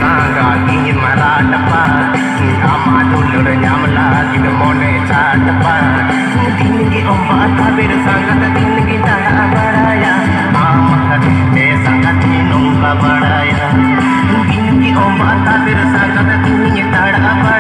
sangga ingin marah depan ama dulur nyamla kita mone depan tinggi ombak tabir sangga tinggi tak baraya ama te sangga minum baraya tinggi ombak tabir sangga tinggi tak